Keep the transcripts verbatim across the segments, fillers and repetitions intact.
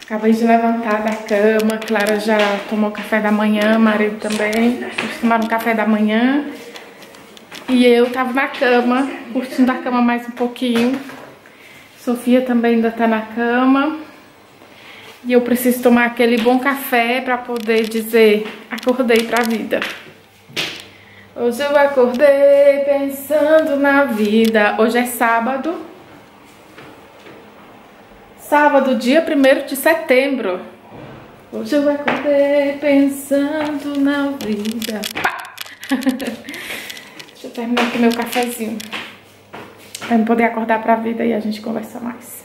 Acabei de levantar da cama. Clara já tomou café da manhã, marido também. Eles tomaram café da manhã. E eu tava na cama, curtindo a cama mais um pouquinho. Sofia também ainda tá na cama. E eu preciso tomar aquele bom café pra poder dizer: acordei pra vida. Hoje eu acordei pensando na vida. Hoje é sábado. Sábado, dia primeiro de setembro. Hoje eu acordei pensando na vida. Pá! Deixa eu terminar aqui meu cafezinho, pra eu poder acordar pra vida e a gente conversar mais.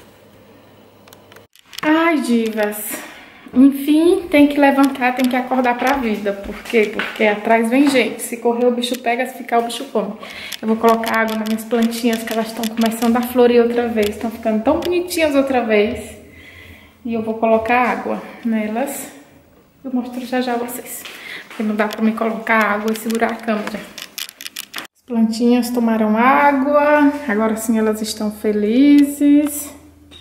Ai, divas. Enfim, tem que levantar, tem que acordar pra vida. Por quê? Porque atrás vem gente. Se correr o bicho pega, se ficar o bicho come. Eu vou colocar água nas minhas plantinhas, que elas estão começando a florir outra vez. Estão ficando tão bonitinhas outra vez. E eu vou colocar água nelas. Eu mostro já já a vocês. Porque não dá pra me colocar água e segurar a câmera. As plantinhas tomaram água. Agora sim elas estão felizes.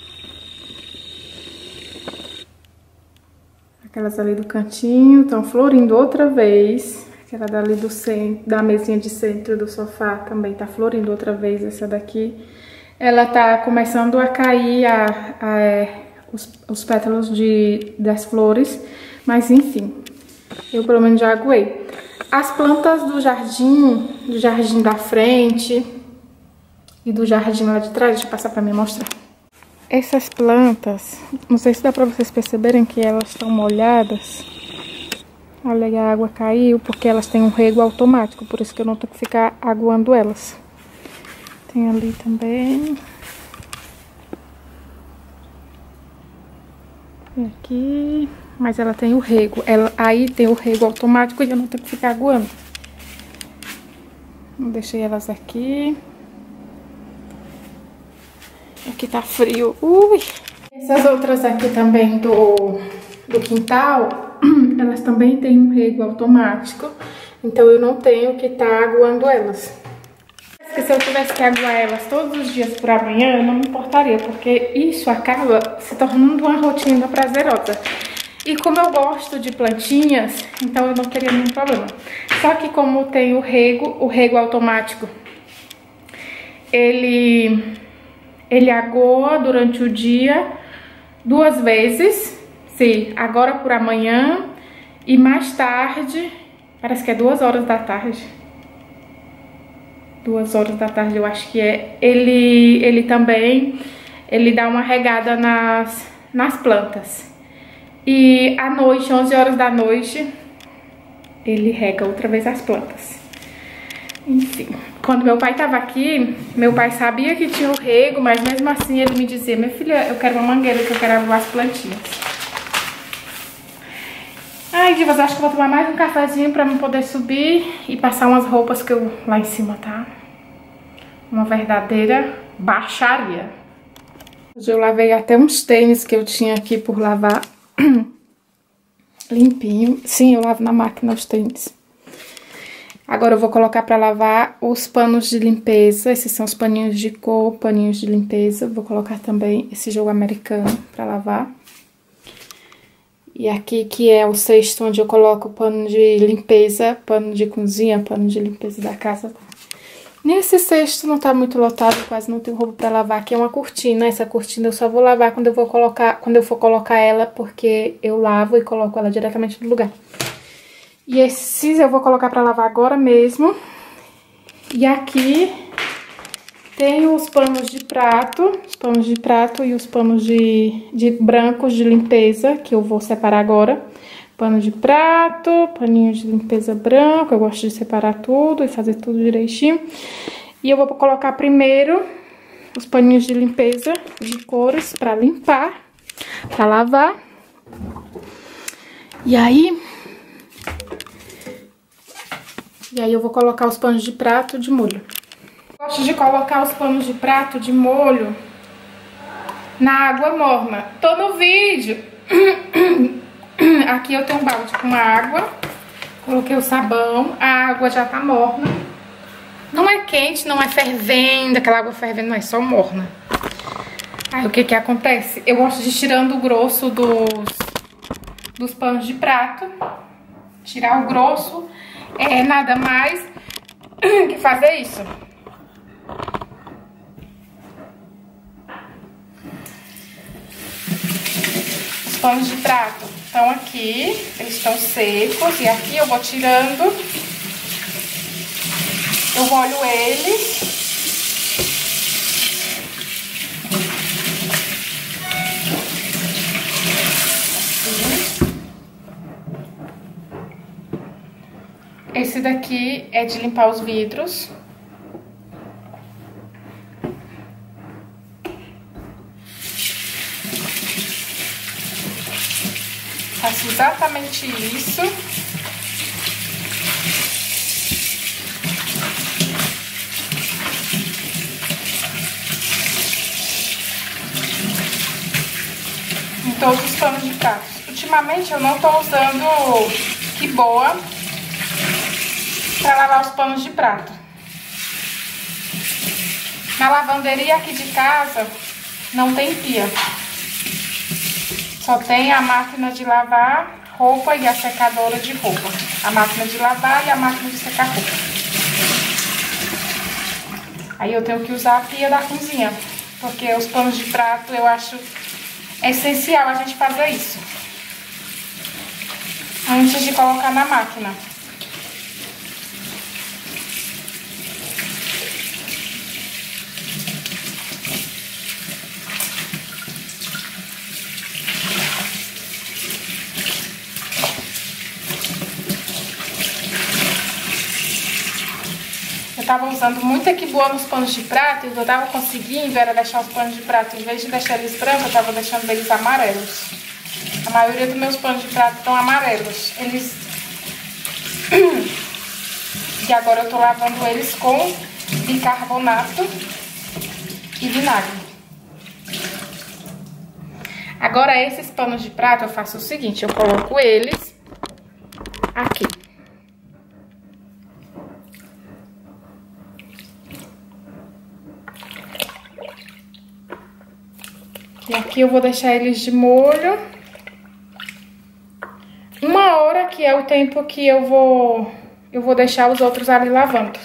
Aquelas ali do cantinho estão florindo outra vez. Aquela dali do centro, da mesinha de centro do sofá também tá florindo outra vez. Essa daqui, ela tá começando a cair a, a, é, os, os pétalos de, das flores. Mas enfim, eu pelo menos já aguei. As plantas do jardim, do jardim da frente e do jardim lá de trás, deixa eu passar pra me mostrar. Essas plantas, não sei se dá pra vocês perceberem que elas estão molhadas. Olha, a água caiu porque elas têm um rego automático, por isso que eu não tenho que ficar aguando elas. Tem ali também. E aqui, mas ela tem o rego. Ela, aí tem o rego automático e eu não tenho que ficar aguando. Deixei elas aqui. Aqui tá frio. Ui! Essas outras aqui também do, do quintal, elas também têm um rego automático. Então eu não tenho que estar aguando elas. Porque se eu tivesse que aguar elas todos os dias por amanhã, eu não me importaria. Porque isso acaba se tornando uma rotina prazerosa. E como eu gosto de plantinhas, então eu não teria nenhum problema. Só que como tem o rego, o rego automático, ele... Ele agoa durante o dia duas vezes, sim, agora por amanhã e mais tarde, parece que é duas horas da tarde. Duas horas da tarde eu acho que é. Ele, ele também, ele dá uma regada nas, nas plantas. E à noite, onze horas da noite, ele rega outra vez as plantas. Enfim, quando meu pai tava aqui, meu pai sabia que tinha o rego, mas mesmo assim ele me dizia: minha filha, eu quero uma mangueira, que eu quero aguar as plantinhas. Ai, divas, acho que vou tomar mais um cafezinho pra eu poder subir e passar umas roupas que eu lá em cima, tá? Uma verdadeira baixaria. Hoje eu lavei até uns tênis que eu tinha aqui por lavar limpinho. Sim, eu lavo na máquina os tênis. Agora eu vou colocar pra lavar os panos de limpeza. Esses são os paninhos de cor, paninhos de limpeza. Vou colocar também esse jogo americano pra lavar. E aqui que é o cesto onde eu coloco pano de limpeza, pano de cozinha, pano de limpeza da casa. Nesse cesto não tá muito lotado, quase não tenho roupa pra lavar. Aqui é uma cortina, essa cortina eu só vou lavar quando eu, vou colocar, quando eu for colocar ela, porque eu lavo e coloco ela diretamente no lugar. E esses eu vou colocar pra lavar agora mesmo. E aqui tem os panos de prato, os panos de prato e os panos de, de brancos de limpeza, que eu vou separar agora. Pano de prato, paninho de limpeza branco, eu gosto de separar tudo e fazer tudo direitinho. E eu vou colocar primeiro os paninhos de limpeza de cores pra limpar, pra lavar. E aí... E aí eu vou colocar os panos de prato de molho. Gosto de colocar os panos de prato de molho na água morna. Tô no vídeo. Aqui eu tenho um balde com água. Coloquei o sabão. A água já tá morna. Não é quente, não é fervendo. Aquela água fervendo, não é só morna. Aí o que que acontece? Eu gosto de ir tirando o grosso dos, dos panos de prato. Tirar o grosso é nada mais que fazer isso. Os panos de prato estão aqui, eles estão secos, e aqui eu vou tirando, eu molho eles. Esse daqui é de limpar os vidros. Faço exatamente isso. Em todos os panos de prato. Ultimamente eu não tô usando que boa para lavar os panos de prato. Na lavanderia aqui de casa não tem pia. Só tem a máquina de lavar roupa e a secadora de roupa. A máquina de lavar e a máquina de secar roupa. Aí eu tenho que usar a pia da cozinha, porque os panos de prato eu acho essencial a gente fazer isso antes de colocar na máquina. Eu tava usando muito Equiboa nos panos de prato, e eu tava conseguindo era deixar os panos de prato, em vez de deixar eles brancos, eu tava deixando eles amarelos. A maioria dos meus panos de prato estão amarelos. Eles... E agora eu tô lavando eles com bicarbonato e vinagre. Agora esses panos de prato eu faço o seguinte, eu coloco eles aqui. E aqui eu vou deixar eles de molho uma hora, que é o tempo que eu vou, eu vou deixar os outros ali lavando.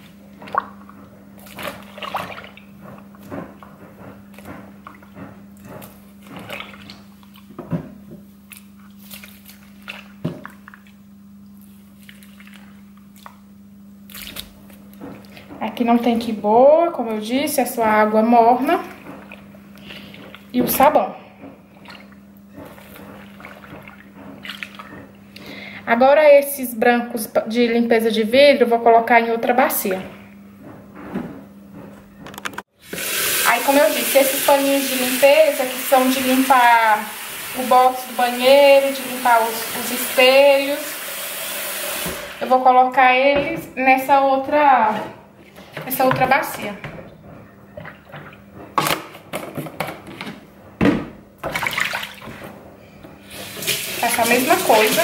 Aqui não tem que boa, como eu disse, é só água morna e o sabão. Agora esses brancos de limpeza de vidro eu vou colocar em outra bacia. Aí, como eu disse, esses paninhos de limpeza que são de limpar o box do banheiro, de limpar os, os espelhos, eu vou colocar eles nessa outra, nessa outra bacia. Faço a mesma coisa.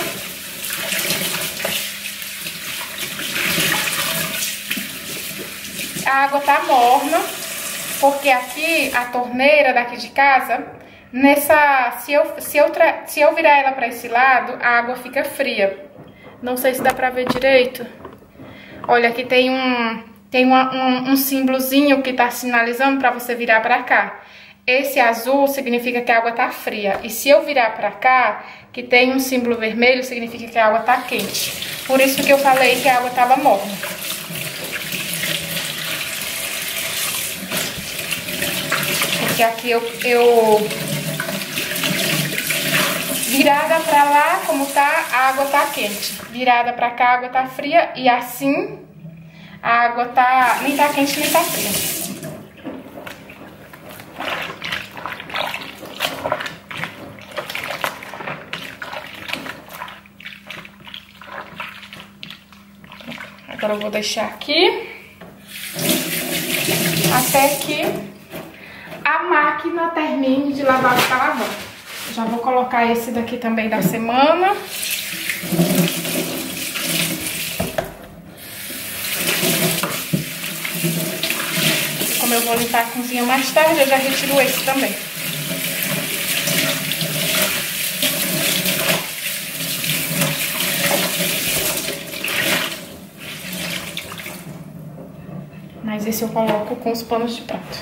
A água tá morna, porque aqui a torneira daqui de casa, nessa, se eu, se eu, tra, se eu virar ela para esse lado, a água fica fria. Não sei se dá pra ver direito. Olha, aqui tem um, tem uma, um, um símbolozinho que tá sinalizando para você virar para cá. Esse azul significa que a água tá fria. E se eu virar pra cá, que tem um símbolo vermelho, significa que a água tá quente. Por isso que eu falei que a água tava morna. Porque aqui eu, eu... virada pra lá, como tá, a água tá quente. Virada pra cá, a água tá fria. E assim, a água tá... nem tá quente, nem tá fria. Agora eu vou deixar aqui até que a máquina termine de lavar o que tá lavando. Já vou colocar esse daqui também da semana. Como eu vou limpar a cozinha mais tarde, eu já retiro esse também. Mas esse eu coloco com os panos de prato.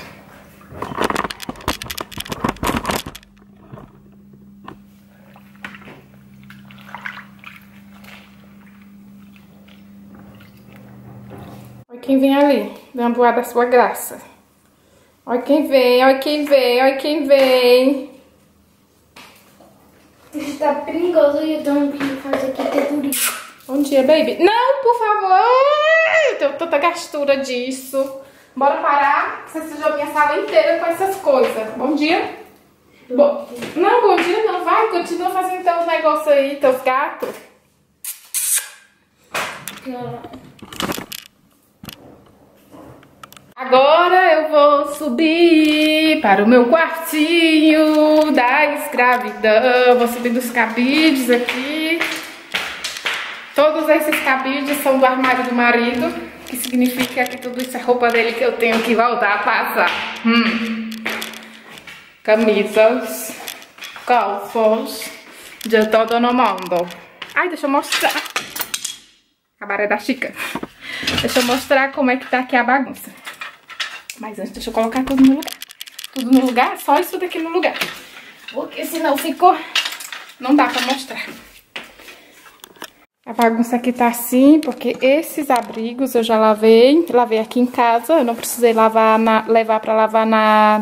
Olha quem vem ali, dando ar da sua graça. Olha quem vem, olha quem vem, olha quem vem. Isso tá perigoso e eu tenho que fazer aqui teturinha. Bom dia, baby. Não, por favor. Eu tenho tanta gastura disso. Bora parar? Você sujou minha sala inteira com essas coisas. Bom dia. Bom, não, bom dia não. Vai, continua fazendo teus negócios aí, teus gatos. Agora eu vou subir para o meu quartinho da escravidão. Vou subir dos cabides aqui. Todos esses cabides são do armário do marido, que significa que tudo isso é roupa dele que eu tenho que voltar a passar. Hum. Camisas, calças, de todo no mundo. Ai, deixa eu mostrar. Cabaré da Chica. Deixa eu mostrar como é que tá aqui a bagunça. Mas antes, deixa eu colocar tudo no lugar. Tudo no lugar, só isso daqui no lugar. Porque senão ficou... Não dá pra mostrar. A bagunça aqui tá assim, porque esses abrigos eu já lavei. Lavei aqui em casa, eu não precisei lavar na, levar pra lavar na,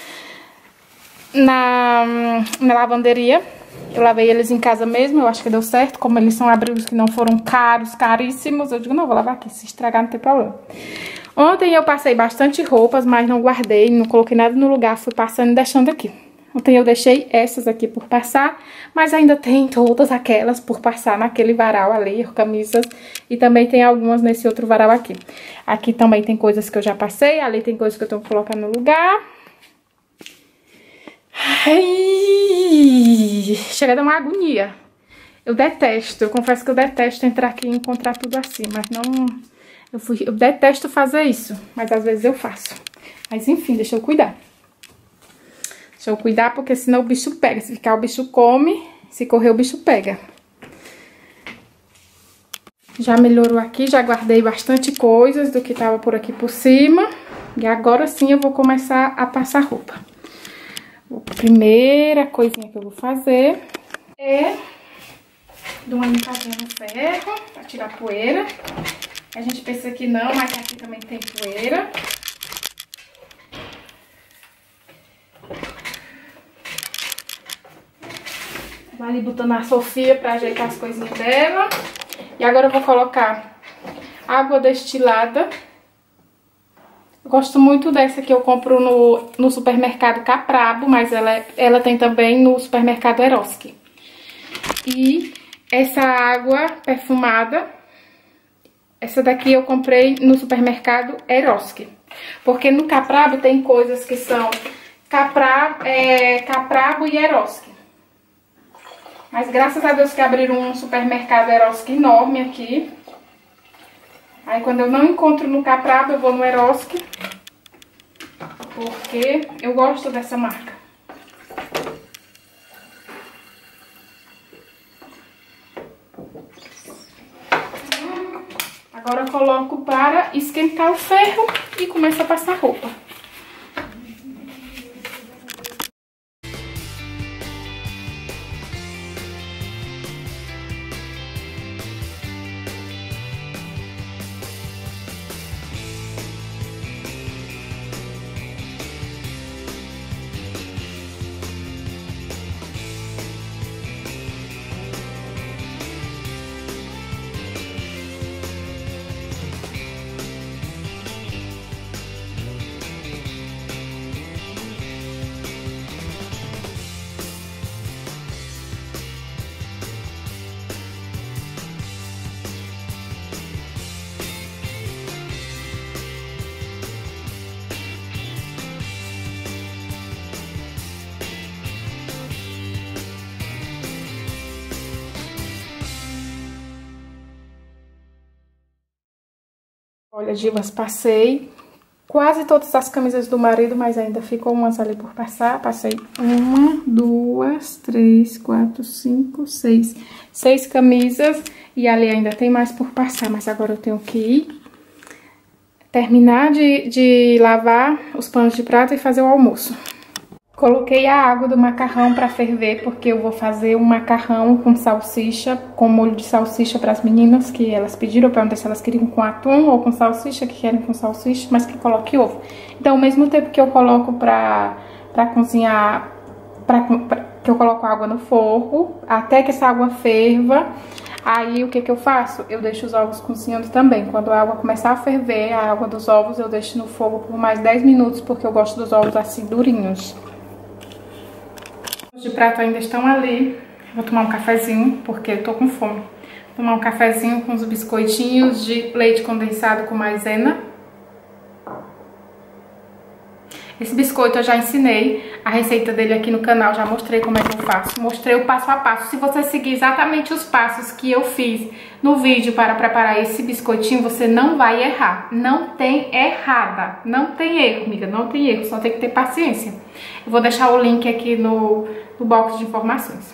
na, na lavanderia. Eu lavei eles em casa mesmo, eu acho que deu certo. Como eles são abrigos que não foram caros, caríssimos, eu digo, não, vou lavar aqui, se estragar não tem problema. Ontem eu passei bastante roupas, mas não guardei, não coloquei nada no lugar, fui passando e deixando aqui. Ontem eu deixei essas aqui por passar, mas ainda tem todas aquelas por passar naquele varal ali, camisas. E também tem algumas nesse outro varal aqui. Aqui também tem coisas que eu já passei, ali tem coisas que eu tenho que colocar no lugar. Ai, chega a dar uma agonia. Eu detesto, eu confesso que eu detesto entrar aqui e encontrar tudo assim, mas não... Eu, fui, eu detesto fazer isso, mas às vezes eu faço. Mas enfim, deixa eu cuidar. Deixa eu cuidar, porque senão o bicho pega. Se ficar, o bicho come. Se correr, o bicho pega. Já melhorou aqui. Já guardei bastante coisas do que tava por aqui por cima. E agora sim eu vou começar a passar roupa. A primeira coisinha que eu vou fazer é dar uma limpadinha no ferro, pra tirar a poeira. A gente pensa que não, mas aqui também tem poeira. Vai ali botando a Sofia pra ajeitar as coisinhas dela. E agora eu vou colocar água destilada. Eu gosto muito dessa que eu compro no, no supermercado Caprabo, mas ela, ela tem também no supermercado Eroski. E essa água perfumada, essa daqui eu comprei no supermercado Eroski. Porque no Caprabo tem coisas que são Caprabo, é, Caprabo e Eroski. Mas graças a Deus que abriram um supermercado Eroski enorme aqui. Aí quando eu não encontro no Caprabo, eu vou no Eroski. Porque eu gosto dessa marca. Agora eu coloco para esquentar o ferro e começo a passar roupa. Olha, divas, passei quase todas as camisas do marido, mas ainda ficou umas ali por passar. Passei uma, duas, três, quatro, cinco, seis. Seis camisas e ali ainda tem mais por passar, mas agora eu tenho que ir terminar de, de lavar os panos de prato e fazer o almoço. Coloquei a água do macarrão para ferver, porque eu vou fazer um macarrão com salsicha, com molho de salsicha para as meninas, que elas pediram. Eu perguntei se elas queriam com atum ou com salsicha, que querem com salsicha, mas que coloque ovo. Então, ao mesmo tempo que eu coloco para para cozinhar, pra, pra, que eu coloco água no fogo, até que essa água ferva, aí o que que eu faço? Eu deixo os ovos cozinhando também. Quando a água começar a ferver, a água dos ovos, eu deixo no fogo por mais dez minutos, porque eu gosto dos ovos assim durinhos. Os de prato ainda estão ali. Vou tomar um cafezinho, porque eu tô com fome. Vou tomar um cafezinho com os biscoitinhos de leite condensado com maisena. Esse biscoito eu já ensinei a receita dele aqui no canal, já mostrei como é que eu faço. Mostrei o passo a passo. Se você seguir exatamente os passos que eu fiz no vídeo para preparar esse biscoitinho, você não vai errar. Não tem errada. Não tem erro, amiga. Não tem erro. Só tem que ter paciência. Eu vou deixar o link aqui no, no box de informações.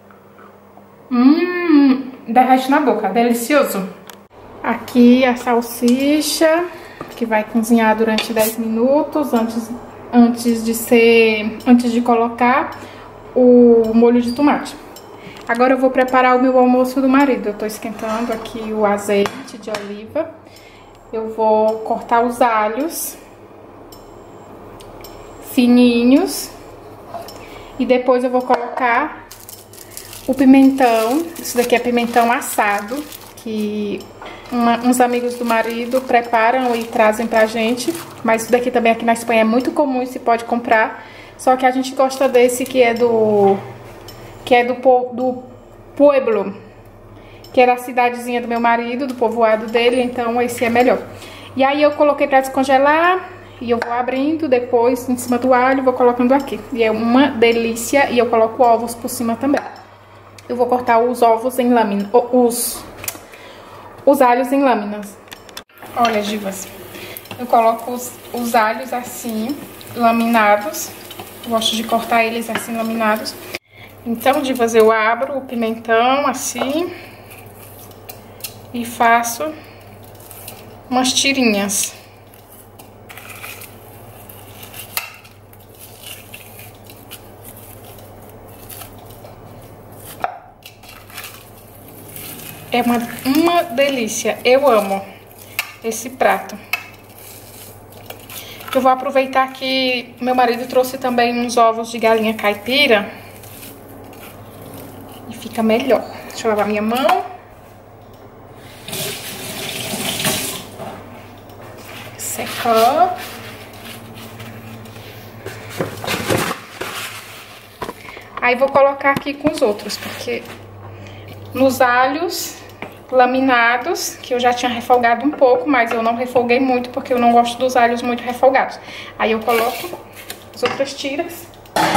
Hum, derrete na boca. Delicioso. Aqui a salsicha, que vai cozinhar durante dez minutos antes... Antes de ser, antes de colocar o molho de tomate. Agora eu vou preparar o meu almoço do marido. Eu tô esquentando aqui o azeite de oliva. Eu vou cortar os alhos fininhos. E depois eu vou colocar o pimentão. Isso daqui é pimentão assado, que uma, uns amigos do marido preparam e trazem pra gente. Mas isso daqui também aqui na Espanha é muito comum e se pode comprar. Só que a gente gosta desse que é do... Que é do, do Pueblo. Que era a cidadezinha do meu marido, do povoado dele. Então esse é melhor. E aí eu coloquei pra descongelar. E eu vou abrindo depois em cima do alho. Vou colocando aqui. E é uma delícia. E eu coloco ovos por cima também. Eu vou cortar os ovos em lâminas. Os, os alhos em lâminas. Olha, divas. Eu coloco os, os alhos assim, laminados. Eu gosto de cortar eles assim, laminados. Então, divas, eu abro o pimentão assim e faço umas tirinhas. É uma, uma delícia. Eu amo esse prato. Eu vou aproveitar que meu marido trouxe também uns ovos de galinha caipira. E fica melhor. Deixa eu lavar minha mão. Secou. Aí vou colocar aqui com os outros, porque nos alhos laminados, que eu já tinha refogado um pouco, mas eu não refoguei muito, porque eu não gosto dos alhos muito refogados. Aí eu coloco as outras tiras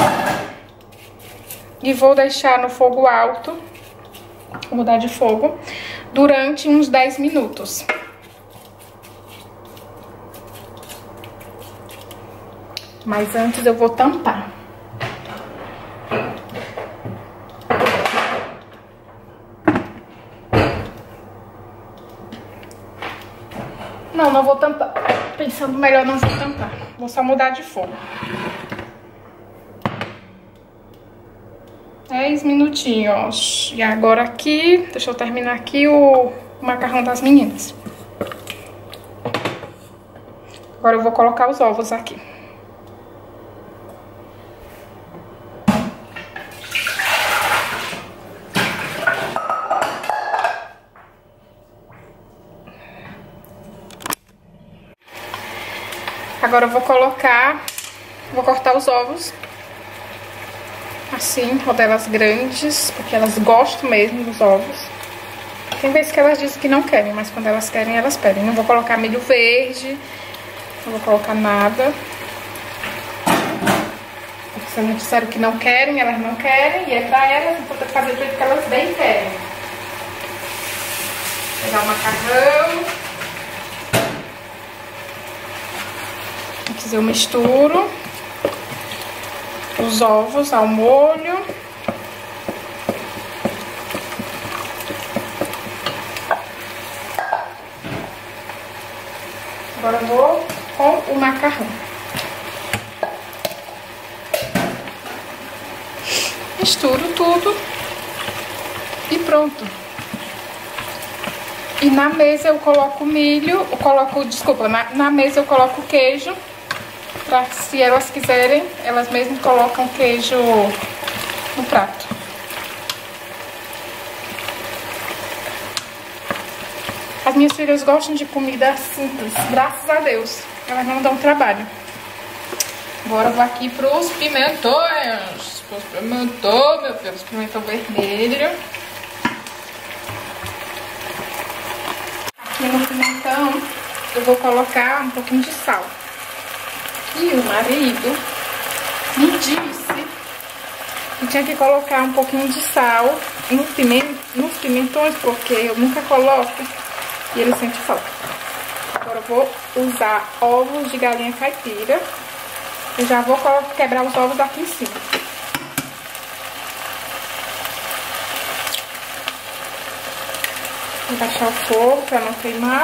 e vou deixar no fogo alto, vou mudar de fogo, durante uns dez minutos. Mas antes eu vou tampar. Não, não vou tampar. Pensando melhor, não vou tampar. Vou só mudar de fogo. dez minutinhos. E agora aqui, deixa eu terminar aqui o macarrão das meninas. Agora eu vou colocar os ovos aqui. Agora eu vou colocar, vou cortar os ovos, assim, rodelas grandes, porque elas gostam mesmo dos ovos. Tem vezes que elas dizem que não querem, mas quando elas querem, elas pedem. Não vou colocar milho verde, não vou colocar nada. Porque se elas disseram que não querem, elas não querem, e é pra elas, então tem que fazer do jeito que elas bem querem. Vou pegar o macarrão. Antes eu misturo os ovos ao molho. Agora eu vou com o macarrão. Misturo tudo e pronto. E na mesa eu coloco milho, eu coloco, desculpa, na, na mesa eu coloco queijo, pra se elas quiserem, elas mesmas colocam queijo no prato. As minhas filhas gostam de comida simples, graças a Deus, elas não dão trabalho. Agora eu vou aqui pros pimentões, pros pimentão, meu Deus, pimentão vermelho. Aqui no pimentão eu vou colocar um pouquinho de sal. E o marido me disse que tinha que colocar um pouquinho de sal no piment, nos pimentões, porque eu nunca coloco e ele sente falta. Agora eu vou usar ovos de galinha caipira. Eu já vou quebrar os ovos aqui em cima. Vou baixar o fogo para não queimar.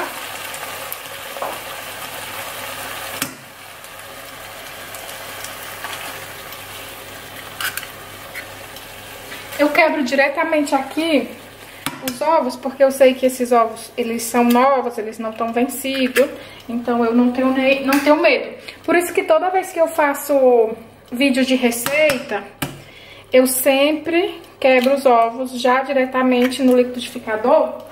Eu quebro diretamente aqui os ovos, porque eu sei que esses ovos, eles são novos, eles não estão vencidos, então eu não tenho, nem, não tenho medo. Por isso que toda vez que eu faço vídeo de receita, eu sempre quebro os ovos já diretamente no liquidificador,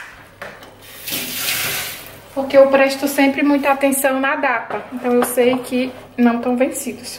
porque eu presto sempre muita atenção na data, então eu sei que não estão vencidos.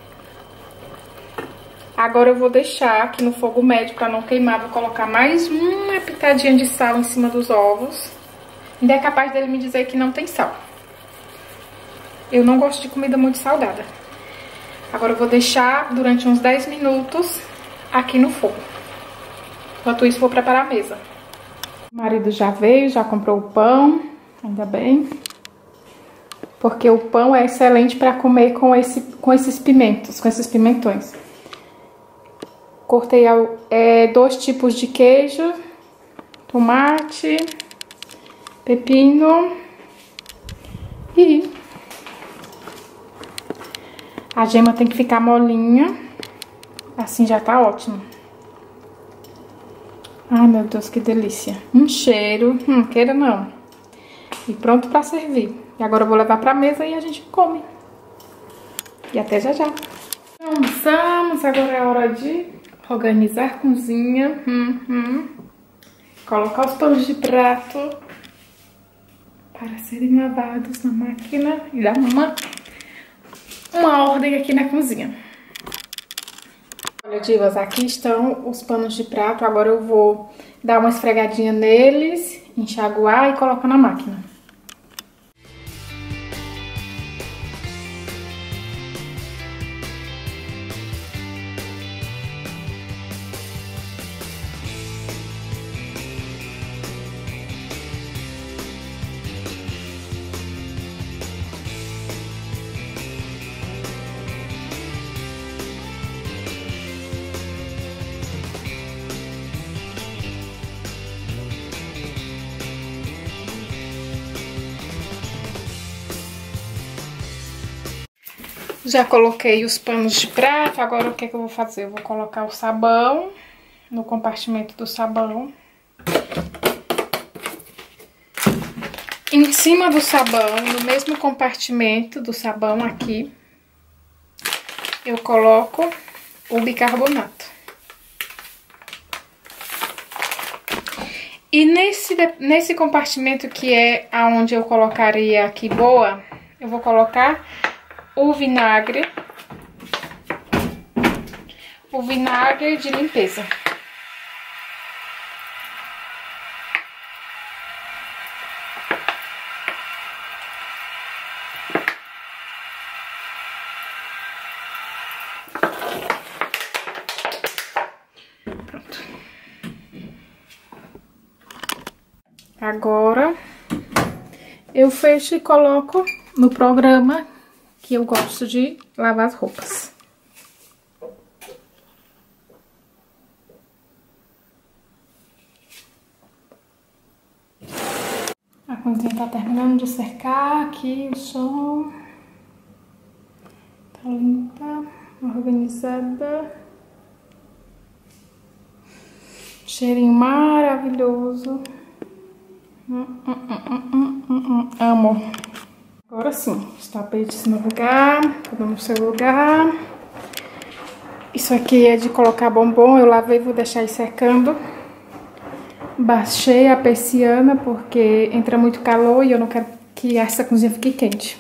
Agora eu vou deixar aqui no fogo médio para não queimar, vou colocar mais uma pitadinha de sal em cima dos ovos. Ainda é capaz dele me dizer que não tem sal. Eu não gosto de comida muito salgada. Agora eu vou deixar durante uns dez minutos aqui no fogo. Enquanto isso, vou preparar a mesa. O marido já veio, já comprou o pão, ainda bem. Porque o pão é excelente para comer com, esse, com esses pimentos, com esses pimentões. Cortei é, dois tipos de queijo, tomate, pepino e a gema tem que ficar molinha, assim já tá ótimo. Ai, meu Deus, que delícia. Um cheiro, hum, queira não. E pronto pra servir. E agora eu vou levar pra mesa e a gente come. E até já já. Almoçamos, agora é hora de organizar a cozinha, hum, hum. Colocar os panos de prato para serem lavados na máquina e dar uma, uma ordem aqui na cozinha. Olha, divas, aqui estão os panos de prato. Agora eu vou dar uma esfregadinha neles, enxaguar e colocar na máquina. Já coloquei os panos de prato, agora o que, é que eu vou fazer? Eu vou colocar o sabão no compartimento do sabão. Em cima do sabão, no mesmo compartimento do sabão aqui, eu coloco o bicarbonato. E nesse, nesse compartimento que é aonde eu colocaria aqui boa, eu vou colocar o vinagre, o vinagre de limpeza. Pronto. Agora eu fecho e coloco no programa que eu gosto de lavar as roupas. A cozinha tá terminando de secar, aqui o chão tá limpa, organizada. Cheirinho maravilhoso. Hum, hum, hum, hum, hum, hum. Amo. Agora sim, os tapetes no lugar, tudo no seu lugar. Isso aqui é de colocar bombom, eu lavei e vou deixar aí secando. Baixei a persiana porque entra muito calor e eu não quero que essa cozinha fique quente.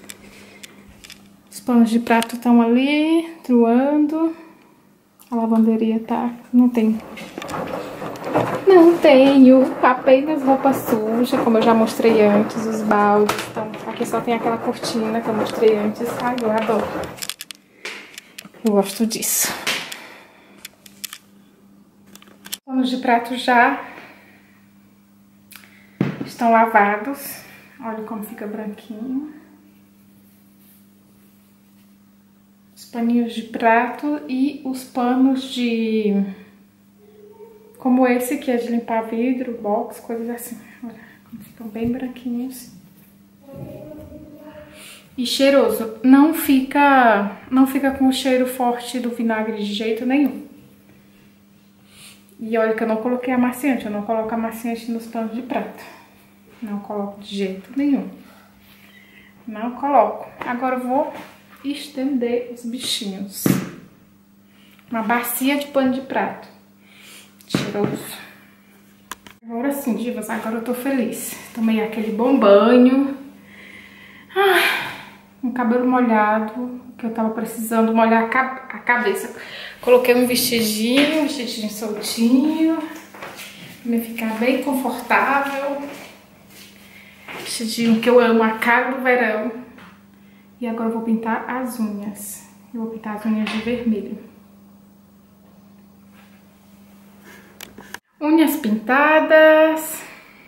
Os panos de prato estão ali, truando. A lavanderia tá... não tem... Não tenho apenas roupa suja, como eu já mostrei antes, os baldes. Então, aqui só tem aquela cortina que eu mostrei antes. Ai, eu adoro. Eu gosto disso. Os panos de prato já estão lavados. Olha como fica branquinho. Os paninhos de prato e os panos de... como esse que é de limpar vidro, box, coisas assim. Olha, como ficam bem branquinhos. E cheiroso. Não fica, não fica com o cheiro forte do vinagre de jeito nenhum. E olha que eu não coloquei amaciante. Eu não coloco amaciante nos panos de prato. Não coloco de jeito nenhum. Não coloco. Agora eu vou estender os bichinhos. Uma bacia de pano de prato. Cheiroso. Agora sim, divas, agora eu tô feliz. Tomei aquele bom banho. Ah, um cabelo molhado, que eu tava precisando molhar a, ca a cabeça. Coloquei um vestidinho, um vestidinho soltinho, pra me ficar bem confortável. Vestidinho que eu amo, a cara do verão. E agora eu vou pintar as unhas. Eu vou pintar as unhas de vermelho. Unhas pintadas.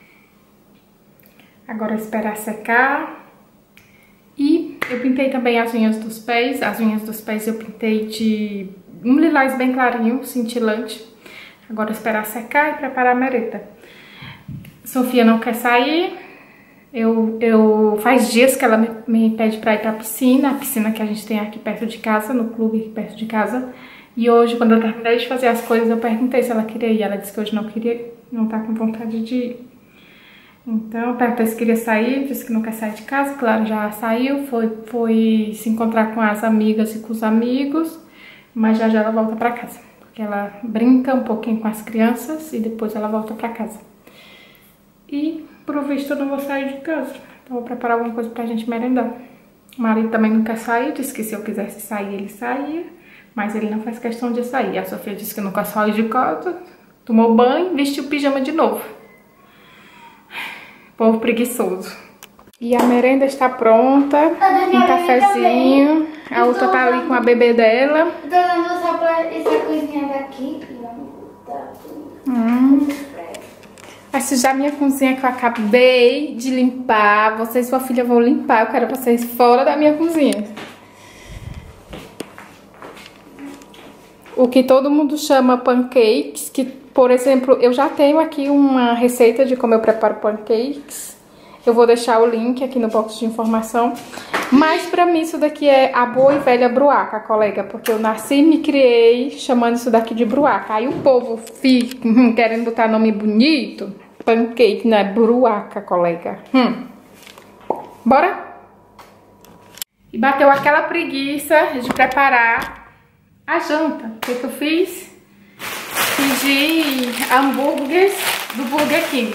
Agora esperar secar. E eu pintei também as unhas dos pés. As unhas dos pés eu pintei de um lilás bem clarinho, cintilante. Agora esperar secar e preparar a merenda. Sofia não quer sair. Eu, eu faz dias que ela me, me pede pra ir pra piscina. A piscina que a gente tem aqui perto de casa, no clube aqui perto de casa. E hoje, quando eu terminei de fazer as coisas, eu perguntei se ela queria ir. Ela disse que hoje não queria, não tá com vontade de ir. Então, eu perguntei se queria sair, disse que não quer sair de casa. Claro, já saiu, foi, foi se encontrar com as amigas e com os amigos. Mas já já ela volta pra casa. Porque ela brinca um pouquinho com as crianças e depois ela volta pra casa. E, pro visto, eu não vou sair de casa. Então, vou preparar alguma coisa pra gente merendar. O marido também não quer sair, disse que se eu quisesse sair, ele saía. Mas ele não faz questão de sair. A Sofia disse que nunca saiu de casa, tomou banho, vestiu o pijama de novo. Povo preguiçoso. E a merenda está pronta. Um cafezinho. A outra tá ali com a bebê dela. Eu tô dando só pra essa coisinha daqui. Hum. Vai sujar minha cozinha que eu acabei de limpar. Você e sua filha vão limpar. Eu quero vocês fora da minha cozinha. O que todo mundo chama pancakes, que, por exemplo, eu já tenho aqui uma receita de como eu preparo pancakes. Eu vou deixar o link aqui no box de informação. Mas pra mim isso daqui é a boa e velha bruaca, colega. Porque eu nasci e me criei chamando isso daqui de bruaca. Aí o povo fica hum, querendo botar nome bonito. Pancake, não é bruaca, colega. Hum. Bora? E bateu aquela preguiça de preparar a janta. O que, que eu fiz? Pedi hambúrgueres do Burger King.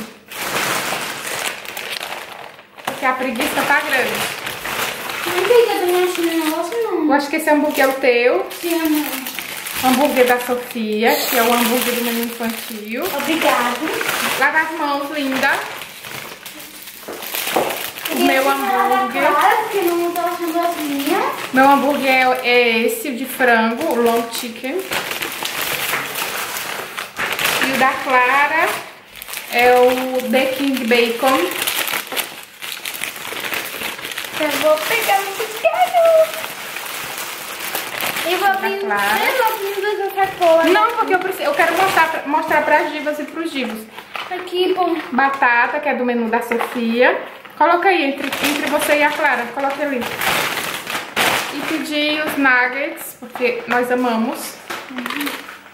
Porque a preguiça tá grande. Não tem que eu não acho negócio, não. Eu acho que esse hambúrguer é o teu. Sim, amor. Hambúrguer da Sofia, que é o hambúrguer do menino infantil. Obrigado. Lava as mãos, linda. O meu hambúrguer. Claro, que não tô achando as minhas. Meu hambúrguer é esse, o de frango, o long chicken. E o da Clara é o The King Bacon. Eu vou pegar muito caro. Eu vou abrir Clara. duas sacolas. Não, porque eu, preciso, eu quero mostrar, pra- mostrar pras divas e pros divos. Aqui, bom. Batata, que é do menu da Sofia. Coloca aí, entre, entre você e a Clara. Coloca ali. E pedi os nuggets, porque nós amamos. Uhum.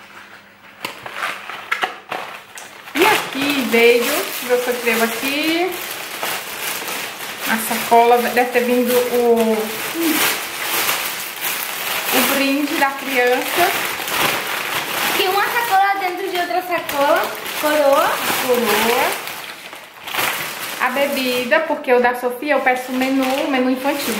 E aqui veio, eu escrevo aqui, a sacola, deve ter vindo o, o brinde da criança. Tem uma sacola dentro de outra sacola, coroa. Coroa. A bebida, porque o da Sofia eu peço o menu, o menu infantil.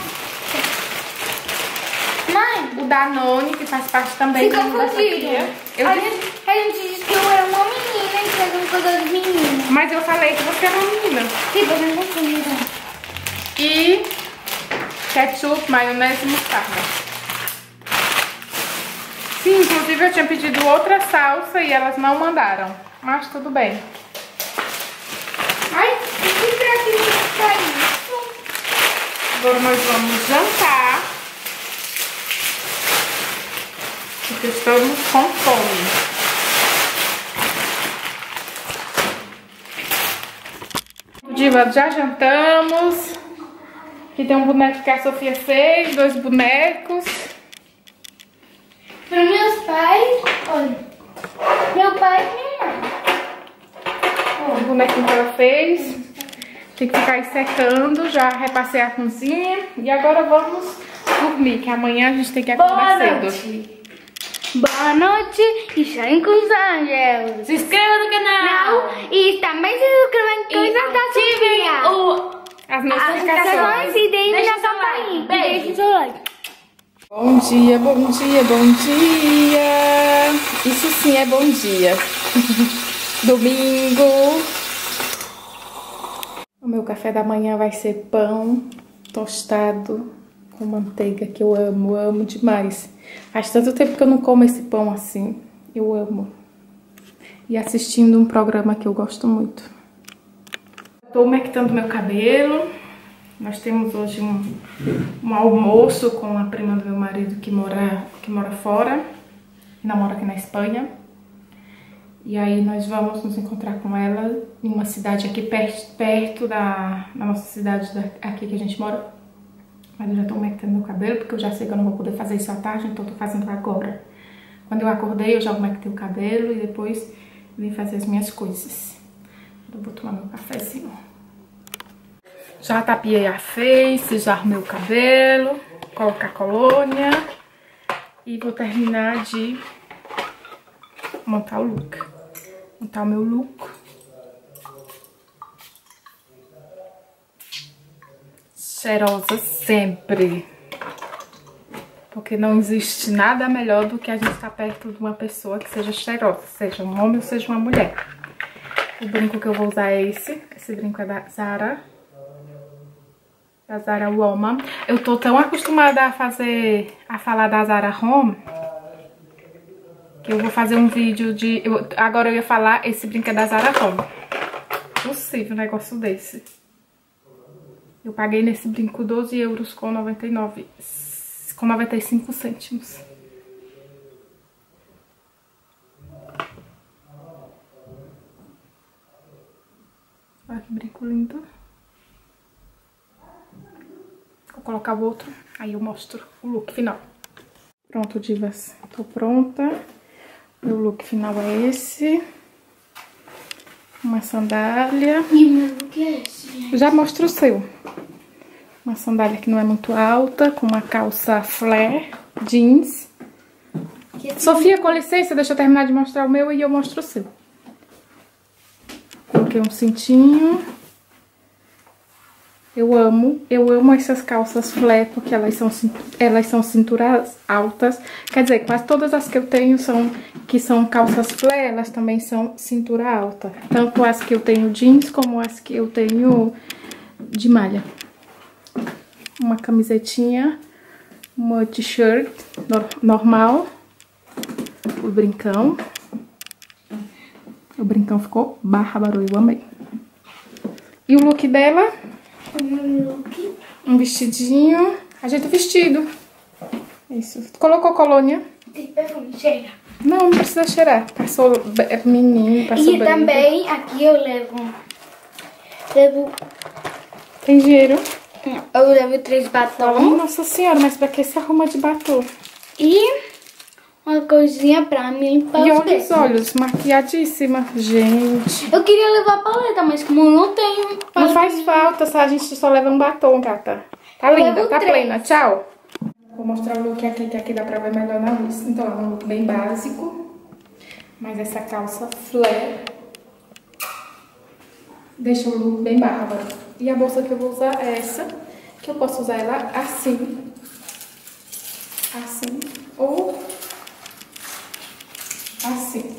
Mãe, O Danone, que faz parte também do ficou menu da contigo. Sofia. Eu A disse- gente, a gente disse que eu era uma menina e fez uma coisa de menina. Mas eu falei que você é uma menina. Sim, você não confundida. E ketchup, maionese e mostarda. Sim, inclusive eu tinha pedido outra salsa e elas não mandaram. Mas tudo bem. Ai, o que será que é isso? Agora nós vamos jantar. Porque estamos com fome. Diva, já jantamos. Aqui tem um boneco que a Sofia fez, dois bonecos. Para meus pais, olha. Meu pai e minha mãe. O bonequinho que ela fez. Tem que ficar aí secando. Já repassei a cozinha. E agora vamos dormir, que amanhã a gente tem que acordar cedo. Noite. Boa noite e saem com os anjos. Se inscreva no canal. Não, e também se inscrevam em coisas da Sofia. O... As As notificações notificações. e deem Deixa na seu like. campainha. Beijo. Deixe seu like. Bom dia, bom dia, bom dia. Isso sim é bom dia. Domingo. O meu café da manhã vai ser pão tostado com manteiga, que eu amo, amo demais. Faz tanto tempo que eu não como esse pão assim. Eu amo. E assistindo um programa que eu gosto muito. Estou umectando meu cabelo. Nós temos hoje um, um almoço com a prima do meu marido que mora, que mora fora. Que namora aqui na Espanha. E aí nós vamos nos encontrar com ela em uma cidade aqui perto, perto da, da nossa cidade da, aqui que a gente mora. Mas eu já tô umectando meu cabelo, porque eu já sei que eu não vou poder fazer isso à tarde, então eu tô fazendo agora. Quando eu acordei, eu já umectei o cabelo e depois vim fazer as minhas coisas. Eu vou tomar meu cafezinho. Já tapiei a face, já arrumei o cabelo, colocar colônia e vou terminar de montar o look. Montar o meu look. Cheirosa sempre. Porque não existe nada melhor do que a gente estar perto de uma pessoa que seja cheirosa, seja um homem ou seja uma mulher. O brinco que eu vou usar é esse. Esse brinco é da Zara. Da Zara Woman. Eu tô tão acostumada a fazer, a falar da Zara Home, que eu vou fazer um vídeo de... Eu, agora eu ia falar, esse brinco é da Zara Home. Possível um negócio desse. Eu paguei nesse brinco doze euros com noventa e nove, com noventa e cinco cêntimos. Olha que brinco lindo. Vou colocar o outro, aí eu mostro o look final. Pronto, divas. Tô pronta. Meu look final é esse. Uma sandália. E meu look é esse? Já mostro o seu. Uma sandália que não é muito alta, com uma calça flare, jeans. Sofia, com licença, deixa eu terminar de mostrar o meu e eu mostro o seu. Coloquei um cintinho. Eu amo, eu amo essas calças flare, porque elas são, elas são cinturas altas. Quer dizer, quase todas as que eu tenho são, que são calças flare, elas também são cintura alta. Tanto as que eu tenho jeans, como as que eu tenho de malha. Uma camisetinha, uma t-shirt normal, o brincão. O brincão ficou bárbaro, eu amei. E o look dela... O meu look. Um vestidinho Ajeita o vestido. Isso. Colocou colônia? Tem perfume, cheira. Não, não precisa cheirar. Passou menino, passou E brilho. também aqui eu levo... Levo... Tem dinheiro? Eu levo três batons. Nossa senhora, mas pra que se arruma de batom? E uma coisinha pra me limpar E os olha dedos. os olhos, maquiadíssima. Gente. Eu queria levar paleta, mas como eu não tenho Não paleta, faz falta, só a gente só leva um batom, gata. Tá Eu linda, levo tá três. plena. Tchau. Vou mostrar o look aqui, que aqui dá pra ver melhor na luz. Então, é um look bem básico. Mas essa calça flare deixa o look bem bárbaro. E a bolsa que eu vou usar é essa. Que eu posso usar ela assim. Assim. Ou assim.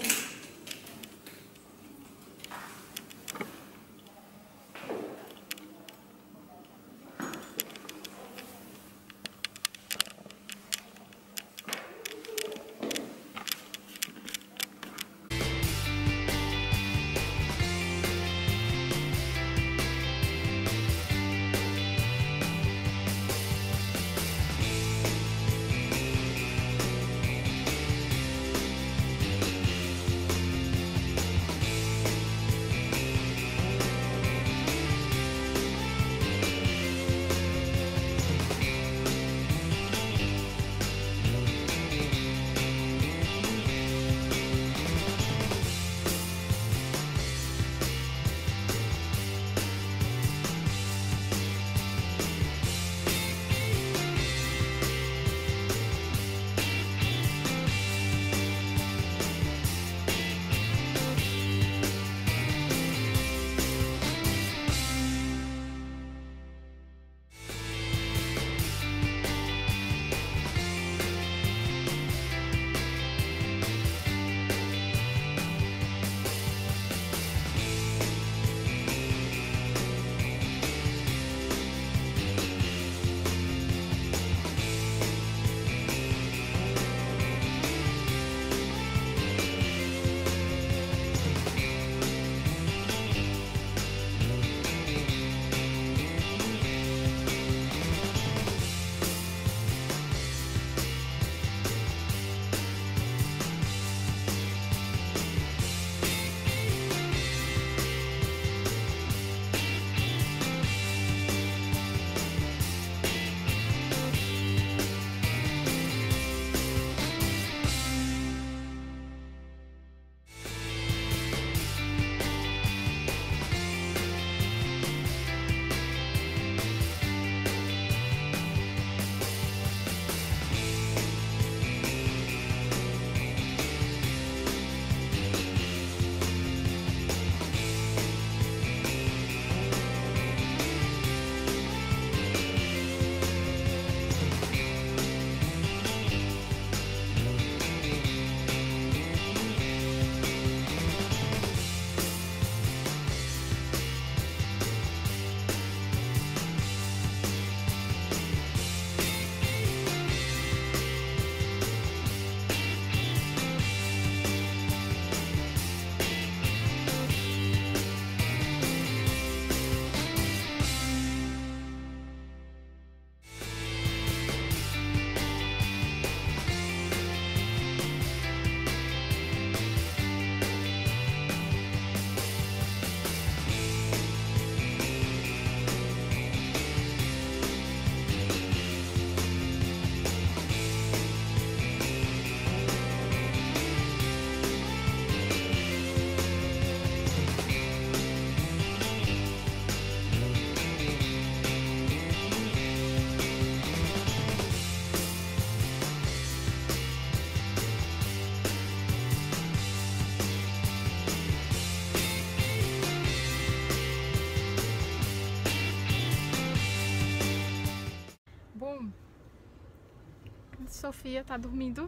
Sofia tá dormindo,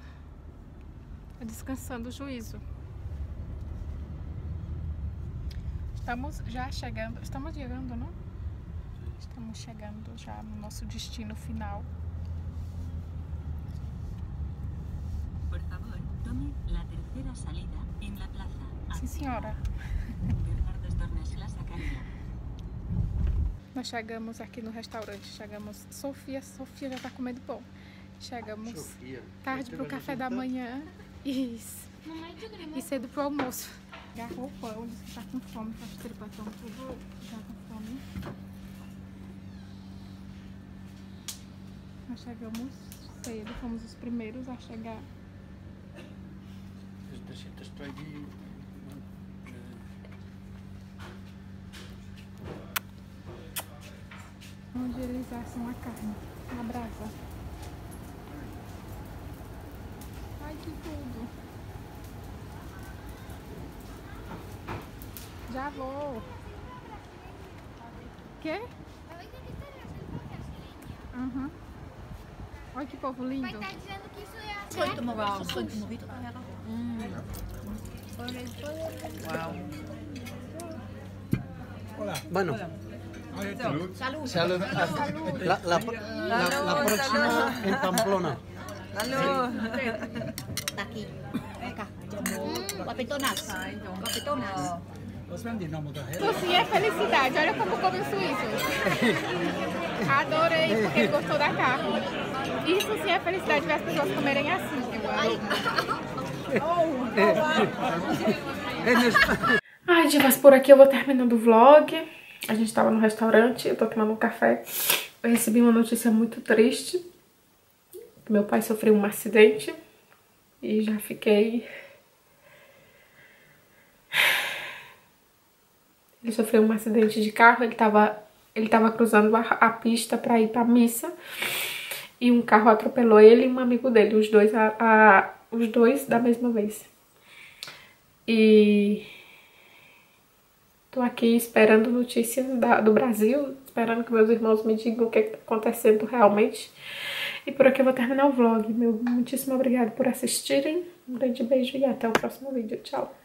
tá descansando o juízo. Estamos já chegando, estamos chegando, não? Estamos chegando já no nosso destino final. Por favor, tome la tercera salida en la plaza. Sim, senhora. Bernardo Stornes, La Sacaña. Nós chegamos aqui no restaurante, chegamos... Sofia, Sofia já tá comendo pão. Chegamos Sofia. tarde pro café da manhã. Isso. E cedo pro almoço. Agarrou o pão, disse que tá com fome, tá os tripatão tudo já com fome. Nós chegamos cedo, fomos os primeiros a chegar. Onde eles assam a carne, na brasa. Ai, que tudo! Já vou! Quê? Uhum. Olha que povo lindo! Vai estar dizendo que isso é a Soy tu movado, soy tu movito. Wow. Hola. Bueno, Salud. Salud. salud. La, la, la, la próxima en Pamplona. Salud. Está aqui. Acá. Guapetonas. Guapetonas. Sushi é felicidade, olha como come o suíço. Adorei, porque ele gostou da carne. Isso sim é felicidade, ver as pessoas comerem assim. Ai, divas, por aqui eu vou terminando o vlog. A gente tava no restaurante, eu tô tomando um café. Eu recebi uma notícia muito triste. Meu pai sofreu um acidente e já fiquei... Ele sofreu um acidente de carro, ele tava, ele tava cruzando a, a pista pra ir pra missa. E um carro atropelou ele e um amigo dele, os dois, a, a, os dois da mesma vez. E tô aqui esperando notícias da, do Brasil, esperando que meus irmãos me digam o que está acontecendo realmente. E por aqui eu vou terminar o vlog. Meu muitíssimo obrigado por assistirem. Um grande beijo e até o próximo vídeo. Tchau!